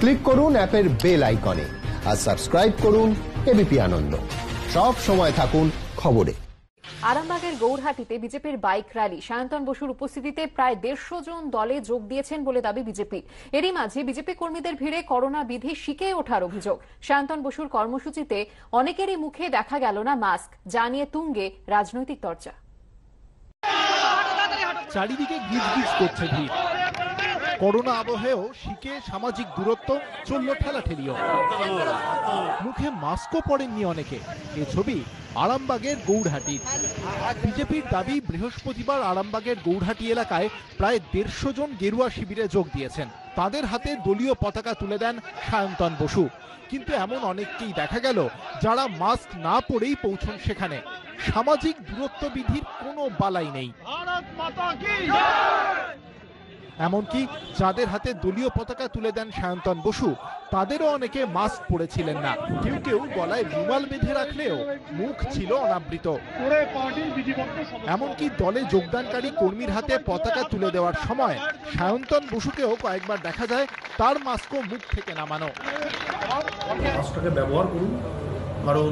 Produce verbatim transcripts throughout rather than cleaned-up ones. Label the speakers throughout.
Speaker 1: Click করুন অ্যাপের bell আইকনে আর সাবস্ক্রাইব করুন এবিপি আনন্দ। সব সময় থাকুন খবরে।
Speaker 2: আরামবাগের গৌরহাটিতে বিজেপির বাইক র্যালি, সায়ন্তন বসুর উপস্থিতিতে প্রায় দেড়শো জন দলে যোগ দিয়েছেন বলে দাবি বিজেপির। এরই মাঝে বিজেপি কর্মীদের ভিড়ে করোনা বিধি শিখে ওঠার অভিযোগ। সায়ন্তন বসুর কর্মসূচিতে অনেকেরই মুখে দেখা গেল না মাস্ক, যা নিয়ে তুঙ্গে রাজনৈতিক চর্চা।
Speaker 3: চারিদিকে গিজগিজ করছে ভিড়। করোনা আবহেও শিখে সামাজিক দূরত্ব চলল ঠেলাঠেলিও। মুখে মাস্কও পরেননি অনেকে। এ ছবি আরামবাগের গৌরহাটির। বিজেপির দাবি, বৃহস্পতিবার আরামবাগের গৌরহাটি এলাকায় প্রায় দেড়শো জন গেরুয়া শিবিরে যোগ দিয়েছেন। তাদের হাতে দলীয় পতাকা তুলে দেন সায়ন্তন বসু। কিন্তু এমন অনেককেই দেখা গেল যারা মাস্ক না পরেই পৌঁছন সেখানে। সামাজিক দূরত্ব বিধির কোনো বালাই নেই। এমনকি যাদের হাতে দলীয় পতাকা তুলে দেন সায়ন্তন বসু, তাদেরও অনেকে মাস্ক পরেছিলেন না। কেউ কেউ গলায় রুমাল বেঁধে রাখলেও মুখ ছিল অনাবৃত। এমনকি দলে যোগদানকারী কর্মীর হাতে পতাকা তুলে দেওয়ার সময় সায়ন্তন বসুকেও কয়েকবার দেখা যায় তার মাস্কও মুখ থেকে নামানো।
Speaker 4: মাস্কটাকে ব্যবহার করুন, কারণ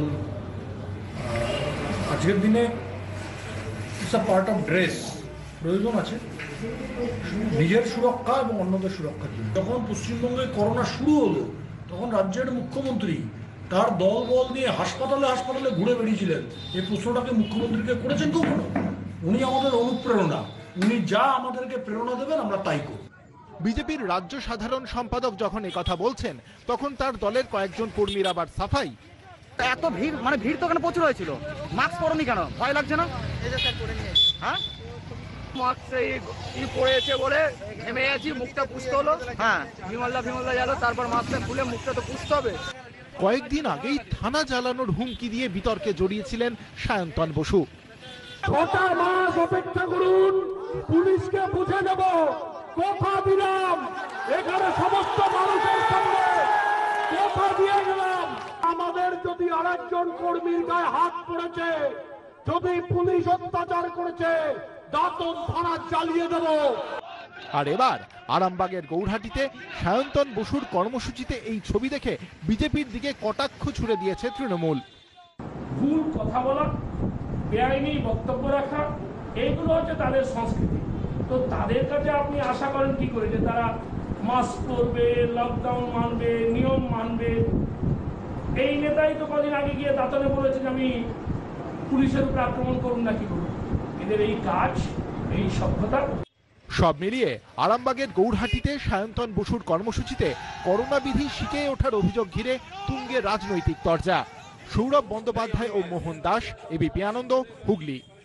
Speaker 4: আজকের দিনে it's a part of dress. প্রয়োজন আছে নিজের সুরক্ষা এবং অন্যদের সুরক্ষার জন্য। যখন পশ্চিমবঙ্গে করোনা শুরু হলো তখন রাজ্যের মুখ্যমন্ত্রী তার দল বল নিয়ে হাসপাতালে হাসপাতালে ঘুরে বেরিয়েছিলেন। এই প্রশ্নটাকে মুখ্যমন্ত্রীকে করেছেন কখনো? উনি আমাদের অনুপ্রেরণা, উনি যা আমাদেরকে প্রেরণা দেবেন আমরা তাই করব।
Speaker 3: বিজেপির রাজ্য সাধারণ সম্পাদক যখন কথা বলছেন, তখন তার দলের কয়েকজন কর্মীর আবার সাফাই।
Speaker 5: এত ভিড়, মানে ভিড় তো ওখানে প্রচুর হয়েছিল, মাস্ক পরনি কেন? ভয় লাগছে না? হ্যাঁ, মাস্ক ই পড়েছে বলে ঘেমে গেছি, মুখটা পুষতে হলো। হ্যাঁ, ভিমলদা ভিমলদা গেল, তারপর মাস্কটা খুলে মুখটা তো পুষতে হবে।
Speaker 3: কয়েকদিন আগেই থানা জ্বালানোর হুমকি দিয়ে বিতর্কে জড়িয়েছিলেন সায়ন্তন বসু।
Speaker 6: ছটা মাস অপেক্ষা করুন, পুলিশকে বুঝে দেব, কথা দিলাম। এখানে সমস্ত মানুষের সামনে কথা দিয়ে গেলাম, আমাদের যদি আরেকজন কর্মীর গায়ে হাত পড়েছে, যদি পুলিশ অত্যাচার করেছে, দাঁতন থানা জ্বালিয়ে দেব।
Speaker 3: আর এবার আরামবাগের গৌরহাটিতে সায়ন্তন বসুর কর্মসূচিতে এই ছবি দেখে বিজেপির দিকে কটাক্ষ ছুড়ে দিয়েছে তৃণমূল।
Speaker 6: ভুল কথা বলা, বেআইনি বক্তব্য রাখা, এইগুলো হচ্ছে তাদের সংস্কৃতি। তো তাদের কাছে আপনি আশা করেন কি করে যে তারা মাস্ক পরবে, লকডাউন মানবে, নিয়ম মানবে? এই নেতাই তো কদিন আগে গিয়ে দাঁতনে বলেছেন আমি পুলিশের উপর আক্রমণ করুন না কি করুন। এদের এই কাজ, এই সভ্যতা।
Speaker 3: সব মিলিয়ে আরামবাগের গৌরহাটিতে সায়ন্তন বসুর কর্মসূচিতে করোনা বিধি শিখে ওঠার অভিযোগ ঘিরে তুঙ্গে রাজনৈতিক তরজা। সৌরভ বন্দ্যোপাধ্যায় ও মোহন দাস, এবিপি আনন্দ, হুগলি।